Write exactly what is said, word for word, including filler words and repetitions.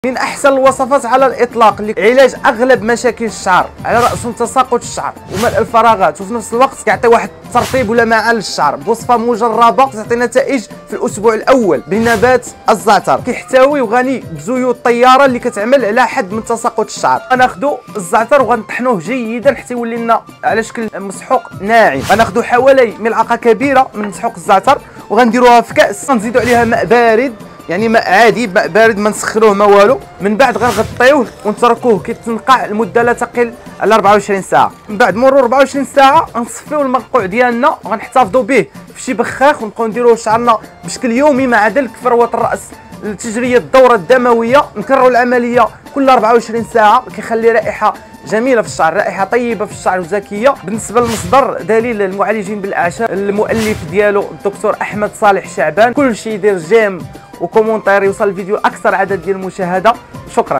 من احسن الوصفات على الاطلاق لعلاج اغلب مشاكل الشعر، على راسهم تساقط الشعر وملء الفراغات، وفي نفس الوقت كيعطي واحد الترطيب ولمعان للشعر بوصفه مجربه تعطي نتائج في الاسبوع الاول بنبات الزعتر. كيحتوي وغني بزيوت طياره اللي كتعمل على حد من تساقط الشعر. غناخذوا الزعتر وغنطحنوه جيدا حتى يولي لنا على شكل مسحوق ناعم. غناخذوا حوالي ملعقه كبيره من مسحوق الزعتر وغنديروها في كاس، غنزيدوا عليها ماء بارد، يعني ماء عادي، ماء بارد ما نسخنوه ما والو. من بعد غنغطيوه ونتركوه كيتنقع لمده لا تقل على أربعة وعشرين ساعه. من بعد مرور أربعة وعشرين ساعه غنصفيو المنقوع ديالنا وغنحتفظوا به في شي بخاخ ونبقاو نديروه شعرنا بشكل يومي مع ذلك فروه الراس لتجريه الدوره الدمويه. نكرروا العمليه كل أربعة وعشرين ساعه، كيخلي رائحه جميله في الشعر، رائحه طيبه في الشعر وزكيه. بالنسبه للمصدر دليل المعالجين بالاعشاب المؤلف ديالو الدكتور احمد صالح شعبان. كل شيء يدير جيم وكومونتير يوصل الفيديو اكثر عدد ديال المشاهده. شكرا.